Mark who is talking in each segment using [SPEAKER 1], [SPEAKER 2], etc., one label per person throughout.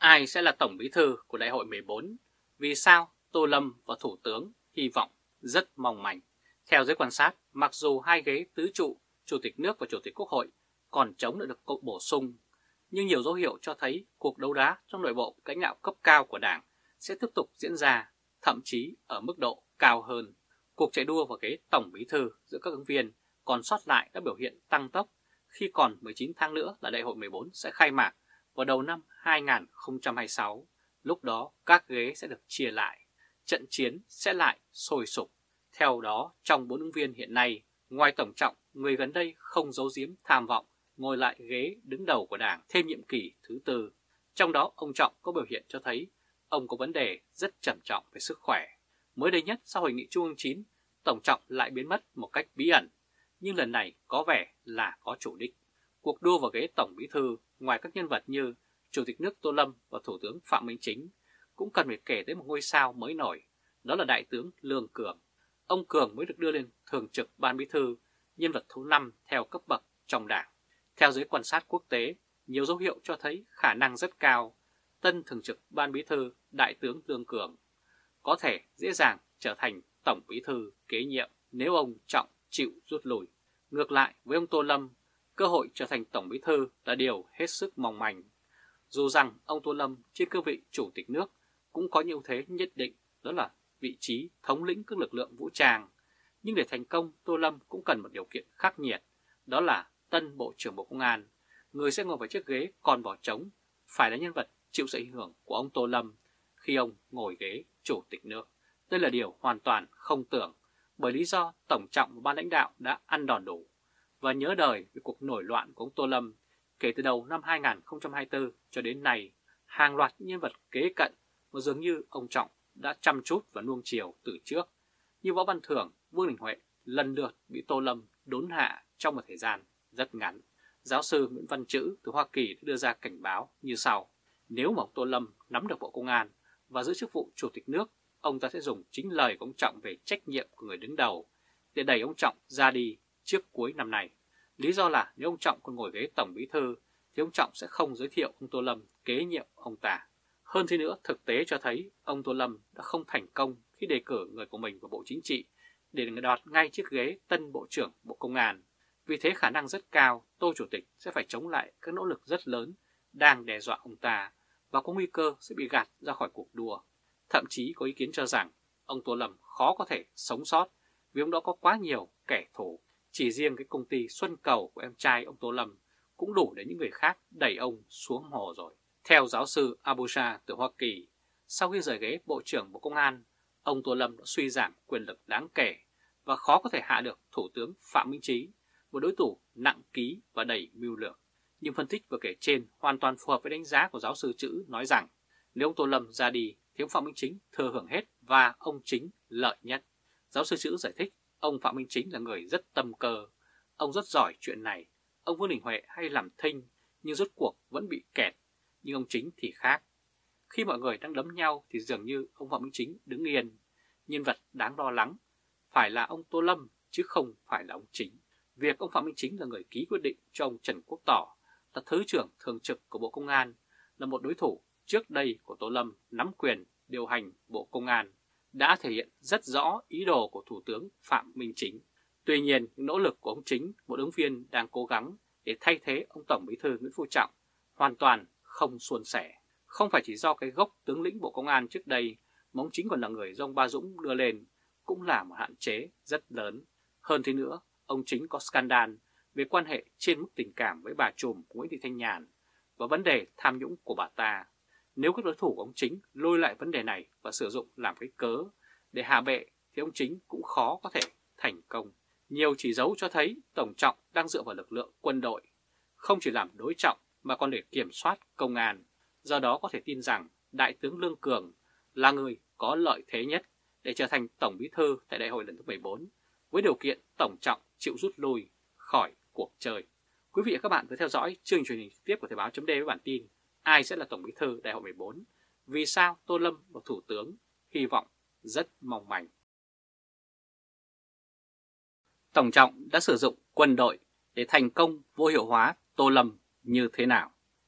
[SPEAKER 1] Ai sẽ là Tổng Bí thư của Đại hội 14? Vì sao Tô Lâm và Thủ tướng hy vọng rất mong manh? Theo giới quan sát, mặc dù hai ghế tứ trụ, Chủ tịch nước và Chủ tịch Quốc hội còn trống đã được bổ sung, nhưng nhiều dấu hiệu cho thấy cuộc đấu đá trong nội bộ lãnh đạo cấp cao của Đảng sẽ tiếp tục diễn ra, thậm chí ở mức độ cao hơn. Cuộc chạy đua vào ghế Tổng Bí thư giữa các ứng viên còn sót lại đã biểu hiện tăng tốc khi còn 19 tháng nữa là Đại hội 14 sẽ khai mạc vào đầu năm 2026. Lúc đó các ghế sẽ được chia lại, trận chiến sẽ lại sôi sục. Theo đó, trong 4 ứng viên hiện nay, ngoài Tổng Trọng, người gần đây không giấu giếm tham vọng ngồi lại ghế đứng đầu của Đảng thêm nhiệm kỳ thứ tư. Trong đó, ông Trọng có biểu hiện cho thấy ông có vấn đề rất trầm trọng về sức khỏe. Mới đây nhất sau Hội nghị Trung ương 9, Tổng Trọng lại biến mất một cách bí ẩn, nhưng lần này có vẻ là có chủ đích. Cuộc đua vào ghế Tổng Bí thư, ngoài các nhân vật như Chủ tịch nước Tô Lâm và Thủ tướng Phạm Minh Chính, cũng cần phải kể tới một ngôi sao mới nổi, đó là Đại tướng Lương Cường. Ông Cường mới được đưa lên Thường trực Ban Bí thư, nhân vật thứ 5 theo cấp bậc trong Đảng. Theo giới quan sát quốc tế, nhiều dấu hiệu cho thấy khả năng rất cao, tân Thường trực Ban Bí thư Đại tướng Lương Cường có thể dễ dàng trở thành Tổng Bí thư kế nhiệm nếu ông Trọng chịu rút lui. Ngược lại với ông Tô Lâm, cơ hội trở thành Tổng Bí thư là điều hết sức mong manh. Dù rằng ông Tô Lâm trên cương vị Chủ tịch nước cũng có ưu thế nhất định, đó là vị trí thống lĩnh các lực lượng vũ trang, nhưng để thành công Tô Lâm cũng cần một điều kiện khắc nghiệt, đó là tân Bộ trưởng Bộ Công an, người sẽ ngồi vào chiếc ghế còn bỏ trống, phải là nhân vật chịu sự ảnh hưởng của ông Tô Lâm khi ông ngồi ghế Chủ tịch nước. Đây là điều hoàn toàn không tưởng, bởi lý do Tổng Trọng và ban lãnh đạo đã ăn đòn đủ và nhớ đời về cuộc nổi loạn của ông Tô Lâm. Kể từ đầu năm 2024 cho đến nay, hàng loạt nhân vật kế cận mà dường như ông Trọng đã chăm chút và nuông chiều từ trước, như Võ Văn Thưởng, Vương Đình Huệ lần lượt bị Tô Lâm đốn hạ trong một thời gian rất ngắn. Giáo sư Nguyễn Văn Trữ từ Hoa Kỳ đã đưa ra cảnh báo như sau: nếu mà ông Tô Lâm nắm được Bộ Công an và giữ chức vụ Chủ tịch nước, ông ta sẽ dùng chính lời của ông Trọng về trách nhiệm của người đứng đầu để đẩy ông Trọng ra đi trước cuối năm nay. Lý do là nếu ông Trọng còn ngồi ghế Tổng Bí thư thì ông Trọng sẽ không giới thiệu ông Tô Lâm kế nhiệm ông ta. Hơn thế nữa, thực tế cho thấy ông Tô Lâm đã không thành công khi đề cử người của mình vào Bộ Chính trị để đoạt ngay chiếc ghế tân Bộ trưởng Bộ Công an. Vì thế khả năng rất cao Tô Chủ tịch sẽ phải chống lại các nỗ lực rất lớn đang đe dọa ông ta và có nguy cơ sẽ bị gạt ra khỏi cuộc đua. Thậm chí có ý kiến cho rằng ông Tô Lâm khó có thể sống sót vì ông đó có quá nhiều kẻ thù. Chỉ riêng cái công ty Xuân Cầu của em trai ông Tô Lâm cũng đủ để những người khác đẩy ông xuống hồ rồi. Theo giáo sư Abusha từ Hoa Kỳ, sau khi rời ghế Bộ trưởng Bộ Công an, ông Tô Lâm đã suy giảm quyền lực đáng kể và khó có thể hạ được Thủ tướng Phạm Minh Chính, một đối thủ nặng ký và đầy mưu lược. Nhưng phân tích vừa kể trên hoàn toàn phù hợp với đánh giá của giáo sư Trữ nói rằng nếu ông Tô Lâm ra đi thì ông Phạm Minh Chính thừa hưởng hết và ông Chính lợi nhất. Giáo sư Trữ giải thích ông Phạm Minh Chính là người rất tâm cơ, ông rất giỏi chuyện này. Ông Vương Đình Huệ hay làm thinh nhưng rốt cuộc vẫn bị kẹt, nhưng ông Chính thì khác. Khi mọi người đang đấm nhau thì dường như ông Phạm Minh Chính đứng yên. Nhân vật đáng lo lắng phải là ông Tô Lâm chứ không phải là ông Chính. Việc ông Phạm Minh Chính là người ký quyết định cho ông Trần Quốc Tỏ là Thứ trưởng Thường trực của Bộ Công an, là một đối thủ trước đây của Tô Lâm nắm quyền điều hành Bộ Công an, đã thể hiện rất rõ ý đồ của Thủ tướng Phạm Minh Chính. Tuy nhiên, những nỗ lực của ông Chính, một ứng viên đang cố gắng để thay thế ông Tổng Bí thư Nguyễn Phú Trọng, hoàn toàn không suôn sẻ. Không phải chỉ do cái gốc tướng lĩnh Bộ Công an trước đây, mà ông Chính còn là người do ông Ba Dũng đưa lên, cũng là một hạn chế rất lớn. Hơn thế nữa, ông Chính có scandal về quan hệ trên mức tình cảm với bà trùm Nguyễn Thị Thanh Nhàn và vấn đề tham nhũng của bà ta. Nếu các đối thủ của ông Chính lôi lại vấn đề này và sử dụng làm cái cớ để hạ bệ thì ông Chính cũng khó có thể thành công. Nhiều chỉ dấu cho thấy Tổng Trọng đang dựa vào lực lượng quân đội, không chỉ làm đối trọng mà còn để kiểm soát công an. Do đó có thể tin rằng Đại tướng Lương Cường là người có lợi thế nhất để trở thành Tổng Bí thư tại Đại hội lần thứ 14, với điều kiện Tổng Trọng chịu rút lui khỏi cuộc chơi. Quý vị và các bạn vừa theo dõi chương truyền hình trực tiếp của Thời báo.d với bản tin ai sẽ là Tổng Bí thư Đại hội 14, vì sao Tô Lâm và Thủ tướng hy vọng rất mong manh. Tổng Trọng đã sử dụng quân đội để thành công vô hiệu hóa Tô Lâm như thế nào?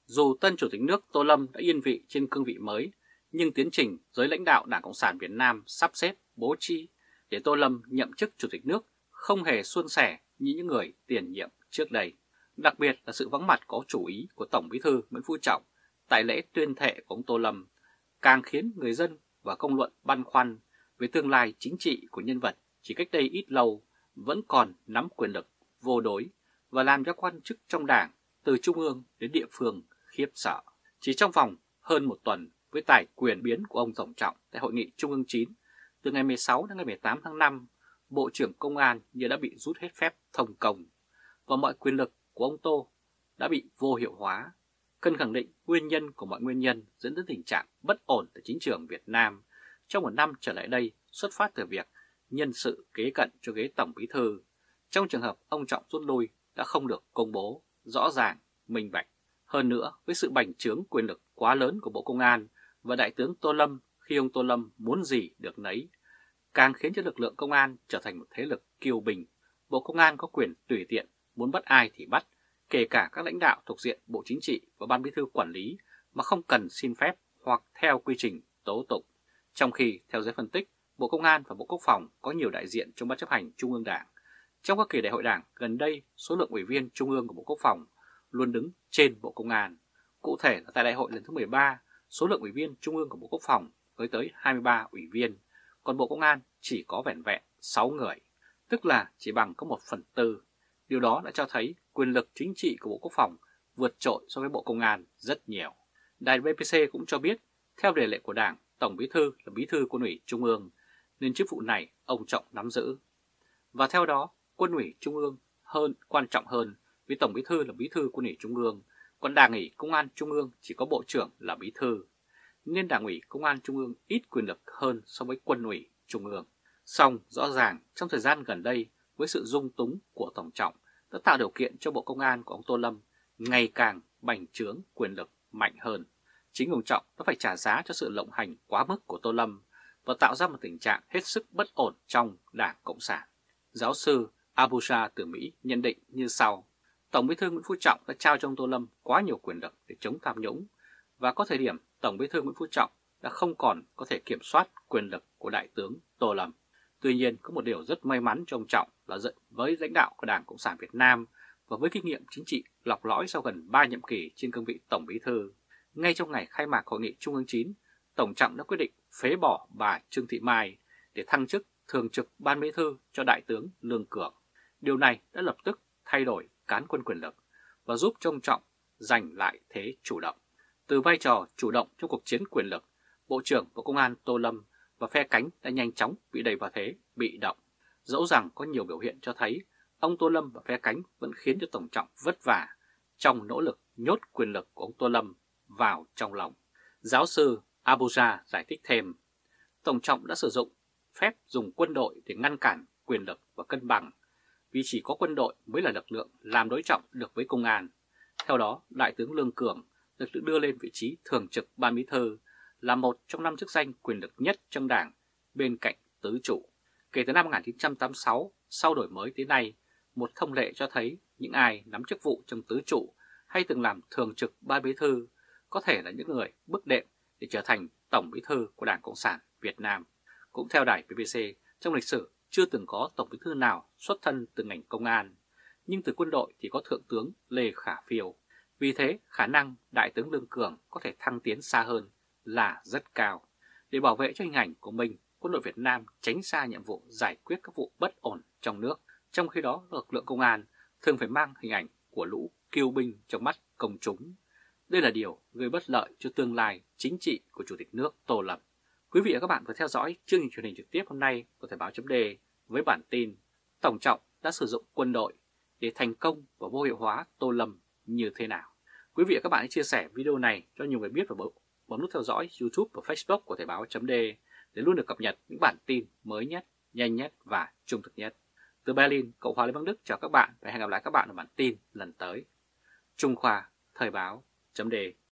[SPEAKER 1] Dù tân Chủ tịch nước Tô Lâm đã yên vị trên cương vị mới, nhưng tiến trình giới lãnh đạo Đảng Cộng sản Việt Nam sắp xếp, bố trí để Tô Lâm nhậm chức Chủ tịch nước không hề suôn sẻ như những người tiền nhiệm trước đây. Đặc biệt là sự vắng mặt có chủ ý của Tổng Bí thư Nguyễn Phú Trọng tại lễ tuyên thệ của ông Tô Lâm càng khiến người dân và công luận băn khoăn về tương lai chính trị của nhân vật chỉ cách đây ít lâu vẫn còn nắm quyền lực vô đối và làm cho quan chức trong Đảng từ trung ương đến địa phương khiếp sợ. Chỉ trong vòng hơn một tuần với tài quyền biến của ông Tổng Trọng tại Hội nghị Trung ương 9 từ ngày 16 đến ngày 18 tháng 5, Bộ trưởng Công an như đã bị rút hết phép thông công và mọi quyền lực của ông Tô đã bị vô hiệu hóa. Cần khẳng định nguyên nhân của mọi nguyên nhân dẫn đến tình trạng bất ổn tại chính trường Việt Nam trong một năm trở lại đây xuất phát từ việc nhân sự kế cận cho ghế Tổng Bí thư. Trong trường hợp ông Trọng rút lui đã không được công bố rõ ràng, minh bạch. Hơn nữa, với sự bành trướng quyền lực quá lớn của Bộ Công an và Đại tướng Tô Lâm khi ông Tô Lâm muốn gì được nấy, càng khiến cho lực lượng công an trở thành một thế lực kiêu bình. Bộ Công an có quyền tùy tiện, muốn bắt ai thì bắt, kể cả các lãnh đạo thuộc diện Bộ Chính trị và Ban Bí thư quản lý mà không cần xin phép hoặc theo quy trình tố tụng. Trong khi, theo giới phân tích, Bộ Công an và Bộ Quốc phòng có nhiều đại diện trong Ban chấp hành Trung ương Đảng. Trong các kỳ đại hội Đảng gần đây, số lượng ủy viên Trung ương của Bộ Quốc phòng luôn đứng trên Bộ Công an. Cụ thể là tại đại hội lần thứ 13, số lượng ủy viên Trung ương của Bộ Quốc phòng với tới 23 ủy viên, còn Bộ Công an chỉ có vẻn vẹn 6 người, tức là chỉ bằng có 1/4. Điều đó đã cho thấy quyền lực chính trị của Bộ Quốc phòng vượt trội so với Bộ Công an rất nhiều. Đài BBC cũng cho biết, theo điều lệ của Đảng, Tổng Bí thư là Bí thư Quân ủy Trung ương, nên chức vụ này ông Trọng nắm giữ. Và theo đó, Quân ủy Trung ương quan trọng hơn vì Tổng Bí thư là Bí thư Quân ủy Trung ương, còn Đảng ủy Công an Trung ương chỉ có Bộ trưởng là Bí thư, nên Đảng ủy Công an Trung ương ít quyền lực hơn so với Quân ủy Trung ương. Song rõ ràng trong thời gian gần đây, với sự dung túng của Tổng Trọng đã tạo điều kiện cho Bộ Công an của ông Tô Lâm ngày càng bành trướng quyền lực mạnh hơn. Chính ông Trọng đã phải trả giá cho sự lộng hành quá mức của Tô Lâm và tạo ra một tình trạng hết sức bất ổn trong Đảng Cộng sản. Giáo sư Abuja từ Mỹ nhận định như sau: Tổng Bí thư Nguyễn Phú Trọng đã trao cho ông Tô Lâm quá nhiều quyền lực để chống tham nhũng, và có thời điểm Tổng Bí thư Nguyễn Phú Trọng đã không còn có thể kiểm soát quyền lực của Đại tướng Tô Lâm. Tuy nhiên, có một điều rất may mắn cho ông Trọng là với lãnh đạo của Đảng Cộng sản Việt Nam và với kinh nghiệm chính trị lọc lõi sau gần 3 nhiệm kỳ trên cương vị Tổng Bí thư, ngay trong ngày khai mạc Hội nghị Trung ương 9, Tổng Trọng đã quyết định phế bỏ bà Trương Thị Mai để thăng chức Thường trực Ban Bí thư cho Đại tướng Lương Cường. Điều này đã lập tức thay đổi cán quân quyền lực và giúp cho ông Trọng giành lại thế chủ động. Từ vai trò chủ động trong cuộc chiến quyền lực, Bộ trưởng Bộ Công an Tô Lâm và phe cánh đã nhanh chóng bị đẩy vào thế bị động. Dẫu rằng có nhiều biểu hiện cho thấy ông Tô Lâm và phe cánh vẫn khiến cho Tổng Trọng vất vả trong nỗ lực nhốt quyền lực của ông Tô Lâm vào trong lòng. Giáo sư Abuja giải thích thêm, Tổng Trọng đã sử dụng phép dùng quân đội để ngăn cản quyền lực và cân bằng, vì chỉ có quân đội mới là lực lượng làm đối trọng được với công an. Theo đó, Đại tướng Lương Cường được đưa lên vị trí Thường trực Ban Bí thư, là một trong 5 chức danh quyền lực nhất trong Đảng bên cạnh tứ trụ. Kể từ năm 1986, sau đổi mới tới nay, một thông lệ cho thấy những ai nắm chức vụ trong tứ trụ hay từng làm Thường trực Ban Bí thư có thể là những người bước đệm để trở thành Tổng Bí thư của Đảng Cộng sản Việt Nam. Cũng theo đài BBC, trong lịch sử chưa từng có Tổng Bí thư nào xuất thân từ ngành công an, nhưng từ quân đội thì có Thượng tướng Lê Khả Phiêu. Vì thế, khả năng Đại tướng Lương Cường có thể thăng tiến xa hơn là rất cao. Để bảo vệ cho hình ảnh của mình, quân đội Việt Nam tránh xa nhiệm vụ giải quyết các vụ bất ổn trong nước. Trong khi đó, lực lượng công an thường phải mang hình ảnh của lũ kiêu binh trong mắt công chúng. Đây là điều gây bất lợi cho tương lai chính trị của Chủ tịch nước Tô Lâm. Quý vị và các bạn vừa theo dõi chương trình truyền hình trực tiếp hôm nay của Thời báo.d với bản tin Tổng Trọng đã sử dụng quân đội để thành công và vô hiệu hóa Tô Lâm như thế nào. Quý vị và các bạn hãy chia sẻ video này cho nhiều người biết và bấm nút theo dõi YouTube và Facebook của Thời báo.d để luôn được cập nhật những bản tin mới nhất, nhanh nhất và trung thực nhất. Từ Berlin, Cộng hòa Liên bang Đức chào các bạn và hẹn gặp lại các bạn ở bản tin lần tới. Trung Khoa, Thời báo.d